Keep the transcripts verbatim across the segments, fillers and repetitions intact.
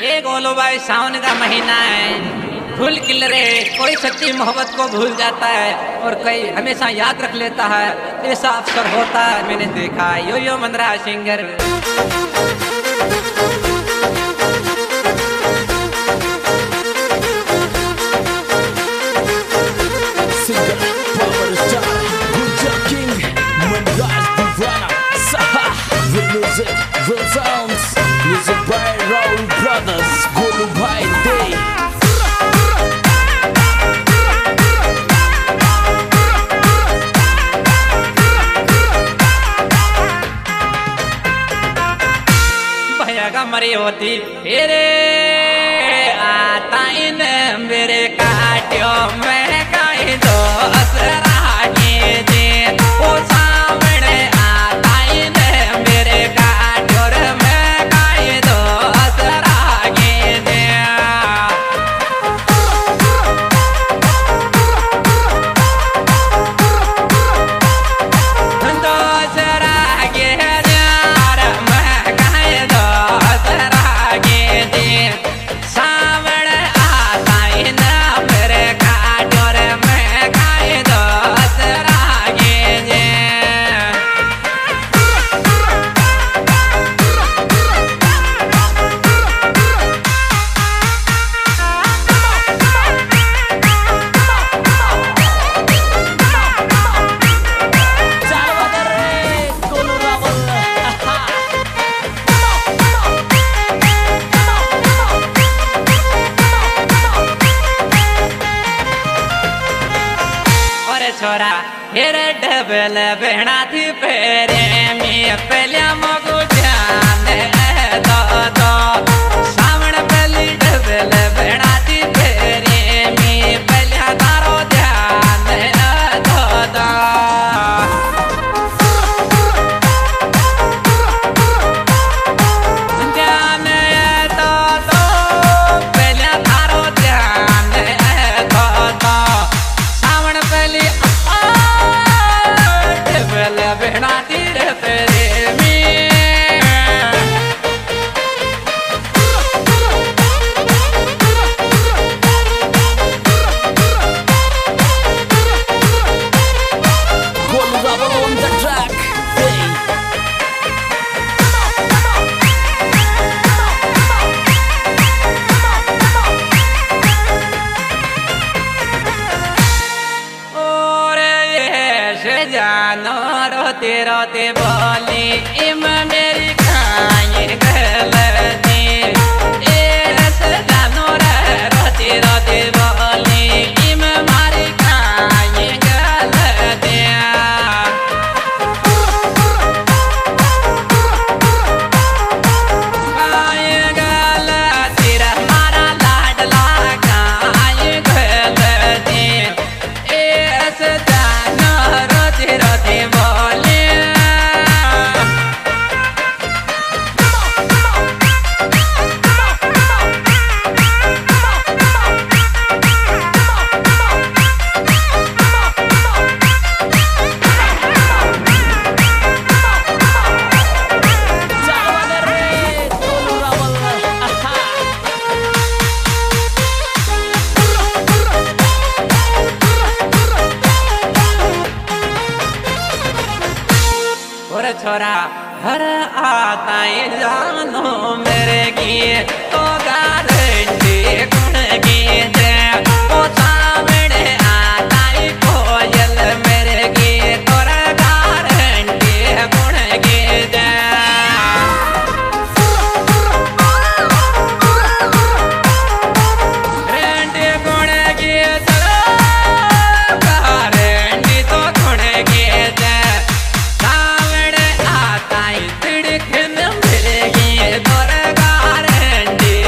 ये गोलू भाई सावन का महीना है, भूल किल रे कोई सच्ची मोहब्बत को भूल जाता है और कोई हमेशा याद रख लेता है। ऐसा अवसर होता है, मैंने देखा यो यो मंदरा singer. Real sounds, music by Raul Brothers, Golu Bhai Day. भैया का मरी होती तेरे आता इन मेरे काटियों में कहीं दो असरा के दे ओ सामने आता इन मेरे छोरा हेरे डबल बहना थी पेरे में पहले मगु जान दो दो सामने पहली डबल बहना थी पेरे में पहले तारो ध्यान दो दो ध्यान दो दो पहले तारो ध्यान दो दो सामने पहली बहना तीर तेरे में Golu Rebel on the track. जानो रोते रोते बोली इम मेरी खाए गलती ए रस जानो रे रोते रोते बोली इम मारी खाए गलतियां खाए गलती रे मारा लाडला खाए गलती ए रस जानो रोते रोते बोले छोरा हर आता है जानो मेरे की तो गारंटी गुण की दे ओ सामने आता है कोयल मेरे की तोरा गारंटी गुण की दे गारंटी गुण की दे गारंटी तो गुण की दे मेरे की तोर गारंटी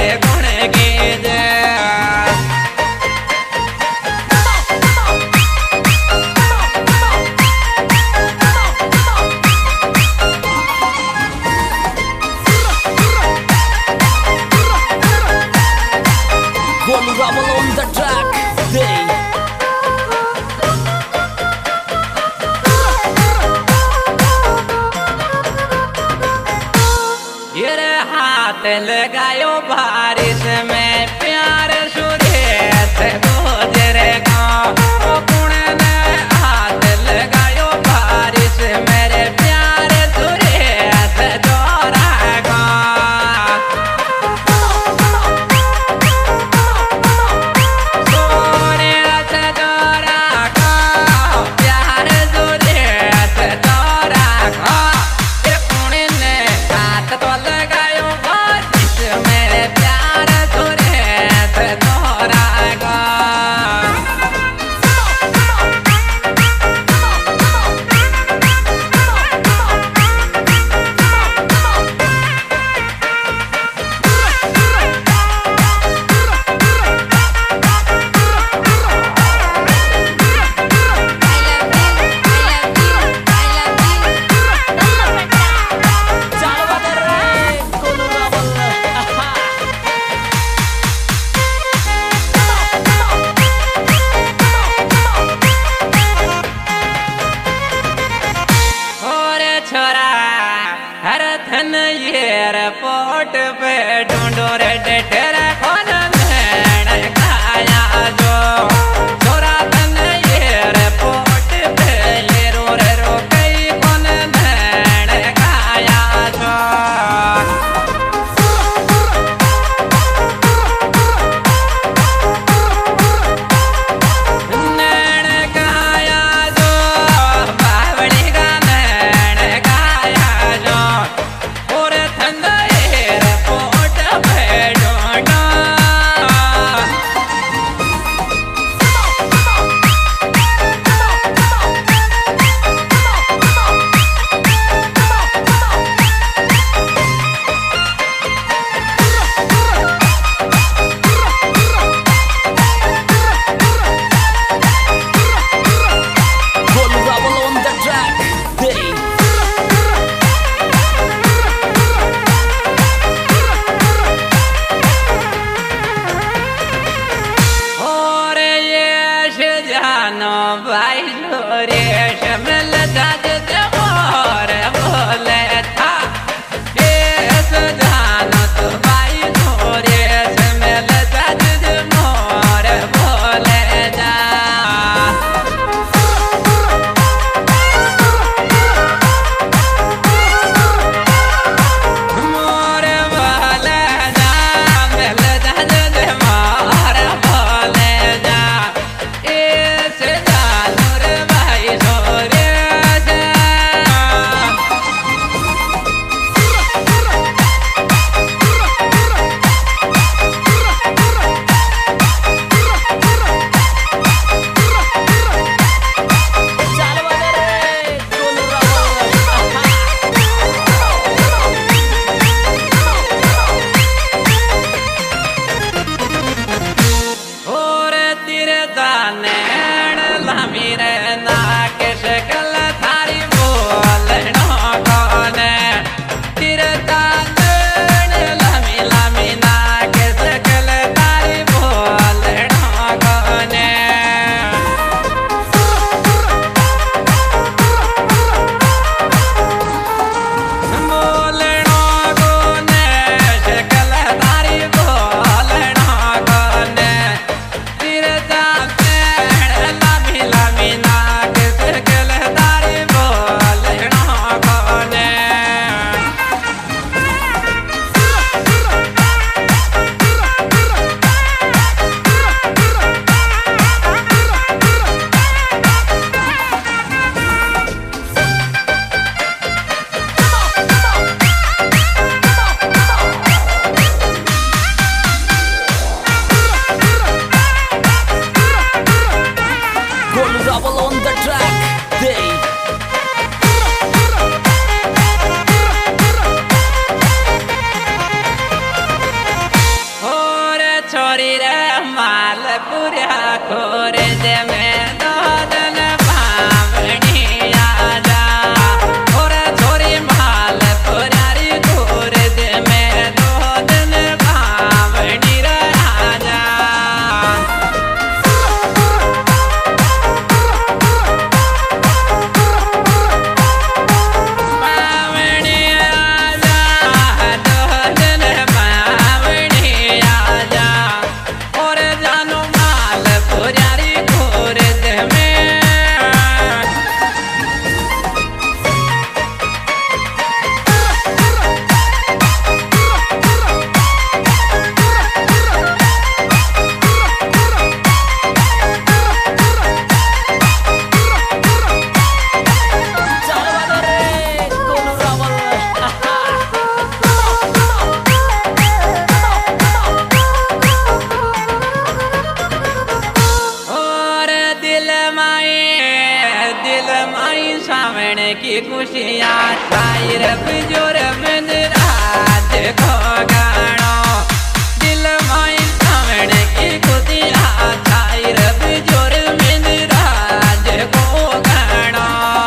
हाथ लगायो बारिश में प्यार सुरेश गुजर गाँव कुण ने हाथ लगायो बारिश मेरे प्यार सुरेश जोरा गाँव सुरेश जोरा गाँव प्यार सुरेश जोरा गाँव कुण ने हाथ तो लगायो बारिश मेरे प्यार सुरेश जोरा गाँव एयरपोर्ट पे ढूंढो रे डेटेरा कौन मैंने खाया जो छोरा धन एयरपोर्ट पे ले रो रे रो कई कौन मैंने खाया जो मैंने खाया जो बावड़ी का मैंने खाया जो खोरे दे में दो दिन पावनी आजा और छोरी माल पुरारी खोरे दे में दो दिन पावनी आजा पावनी आजा दो दिन खुशियाँ छाई रे बिजोर में रात को गाना दिल माई सामने की खुशियाँ छाई रे बिजोर में रात को गाना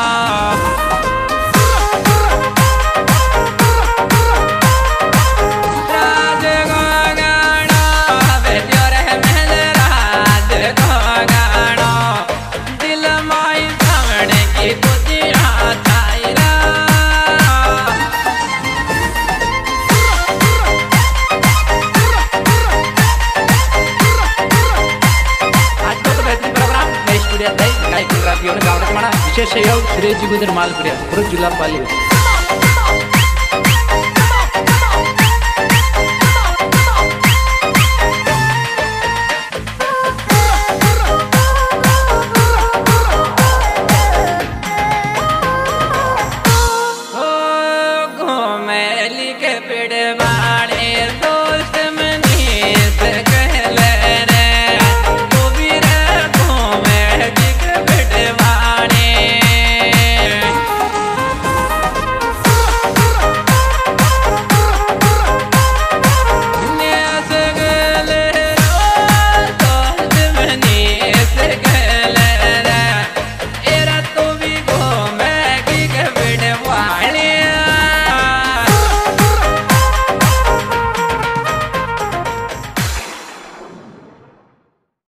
रात को गाना बिजोर में रात को गाना दिल माई सामने की खुशियाँ छाई रे विशेष सहयोग श्री जी गुजर मालपुरिया, जिला पाली।